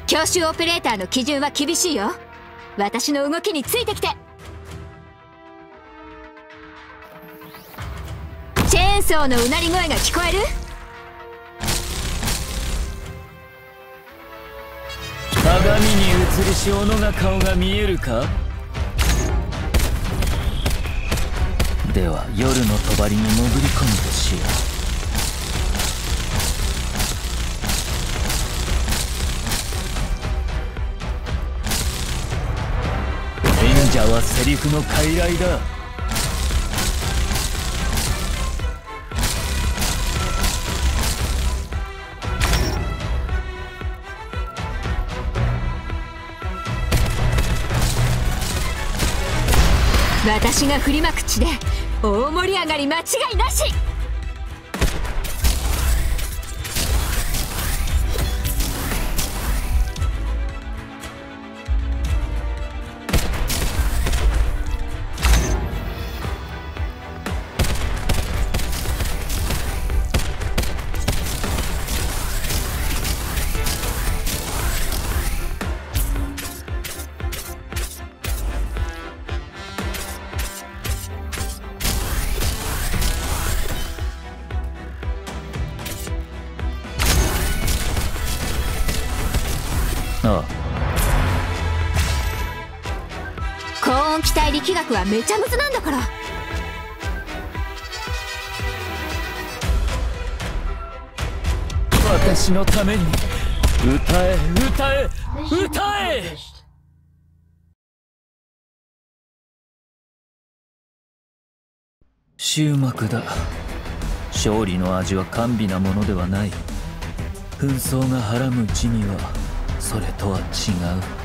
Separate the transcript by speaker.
Speaker 1: 教習オペレーターの基準は厳しいよ。私の動きについてきて。チェーンソーのうなり声が聞こえる？
Speaker 2: 鏡に映る小野が顔が見えるか？では夜の帳に潜り込むとしよう。演者はセリフの傀儡だ。
Speaker 1: 私が振りまく地で大盛り上がり間違いなし。
Speaker 2: ああ、
Speaker 1: 高温気体力学はめちゃむずなんだから。
Speaker 2: 私のために歌え歌え歌え。終幕だ。勝利の味は甘美なものではない。紛争がはらむ地にはそれとは違う。